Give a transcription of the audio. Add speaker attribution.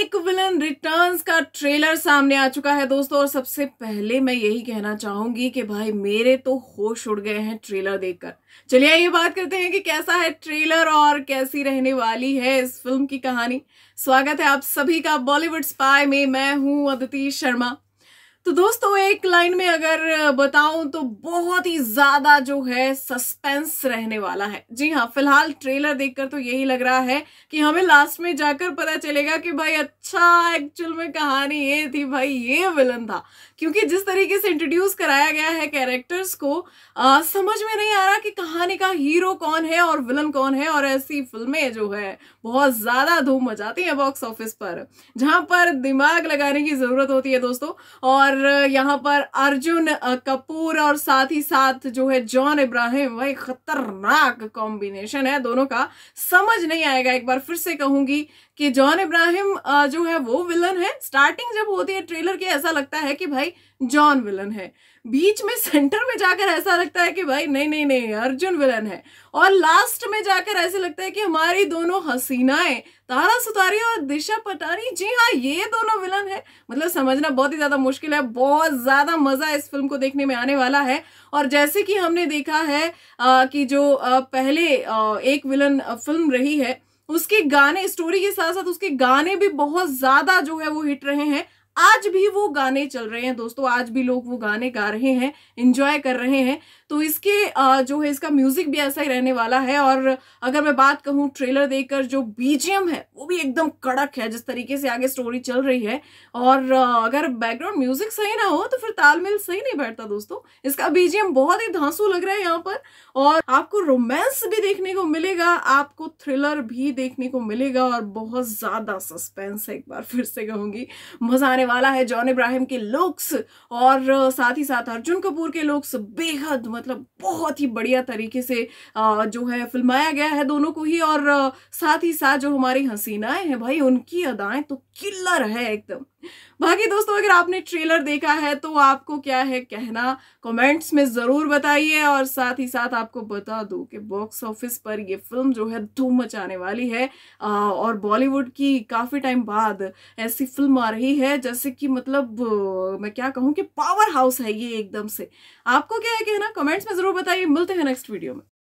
Speaker 1: एक villain returns का trailer सामने आ चुका है दोस्तों। और सबसे पहले मैं यही कहना चाहूंगी कि भाई मेरे तो होश उड़ गए हैं ट्रेलर देखकर। चलिए ये बात करते हैं कि कैसा है ट्रेलर और कैसी रहने वाली है इस फिल्म की कहानी। स्वागत है आप सभी का बॉलीवुड स्पाई में। मैं हूं अदिति शर्मा। तो दोस्तों एक लाइन में अगर बताऊं तो बहुत ही ज्यादा जो है सस्पेंस रहने वाला है। जी हाँ, फिलहाल ट्रेलर देखकर तो यही लग रहा है कि हमें लास्ट में जाकर पता चलेगा कि भाई अच्छा एक्चुअल में कहानी ये थी, भाई ये विलन था। क्योंकि जिस तरीके से इंट्रोड्यूस कराया गया है कैरेक्टर्स को समझ में नहीं आ रहा कि कहानी का हीरो कौन है और विलन कौन है। और ऐसी फिल्में जो है बहुत ज्यादा धूम मचाती हैं बॉक्स ऑफिस पर, जहां पर दिमाग लगाने की जरूरत होती है दोस्तों। और यहाँ पर अर्जुन कपूर और साथ ही साथ जो है जॉन इब्राहिम, भाई खतरनाक कॉम्बिनेशन है दोनों का। समझ नहीं आएगा, एक बार फिर से कहूंगी कि जॉन इब्राहिम जो है वो विलन है। स्टार्टिंग जब होती है ट्रेलर की ऐसा लगता है कि भाई जॉन विलन है, बीच में सेंटर में जाकर ऐसा लगता है कि भाई नहीं नहीं नहीं अर्जुन विलन है, और लास्ट में जाकर ऐसे लगता है कि हमारी दोनों हसीनाएं तारा सुतारी और दिशा पटानी, जी हाँ ये दोनों विलन है। मतलब समझना बहुत ही ज्यादा मुश्किल है। बहुत ज्यादा मजा इस फिल्म को देखने में आने वाला है। और जैसे कि हमने देखा है कि जो पहले एक विलन फिल्म रही है, उसके गाने स्टोरी के साथ साथ उसके गाने भी बहुत ज्यादा जो है वो हिट रहे हैं। आज भी वो गाने चल रहे हैं दोस्तों, आज भी लोग वो गाने गा रहे हैं, एंजॉय कर रहे हैं। तो इसके जो है इसका म्यूजिक भी ऐसा ही रहने वाला है। और अगर मैं बात कहूँ ट्रेलर देखकर जो बीजीएम है वो भी एकदम कड़क है, जिस तरीके से आगे स्टोरी चल रही है। और अगर बैकग्राउंड म्यूजिक सही ना हो तो फिर तालमेल सही नहीं बैठता दोस्तों। इसका बीजीएम बहुत ही धांसू लग रहा है यहाँ पर। और आपको रोमांस भी देखने को मिलेगा, आपको थ्रिलर भी देखने को मिलेगा, और बहुत ज्यादा सस्पेंस है। एक बार फिर से कहूंगी मजा आने वाला है। जॉन इब्राहिम के लुक्स और साथ ही साथ अर्जुन कपूर के लुक्स बेहद मतलब बहुत ही बढ़िया तरीके से जो है फिल्माया गया है दोनों को ही। और साथ ही साथ जो हमारी हसीनाएं हैं भाई उनकी अदाएं तो किलर है एकदम। बाकी दोस्तों अगर आपने ट्रेलर देखा है तो आपको क्या है कहना कमेंट्स में जरूर बताइए। और साथ ही साथ आपको बता दूं कि बॉक्स ऑफिस पर ये फिल्म जो है धूम मचाने वाली है। और बॉलीवुड की काफी टाइम बाद ऐसी फिल्म आ रही है जैसे कि मतलब मैं क्या कहूं कि पावर हाउस है ये एकदम से। आपको क्या है कहना कमेंट्स में जरूर बताइए। मिलते हैं नेक्स्ट वीडियो में।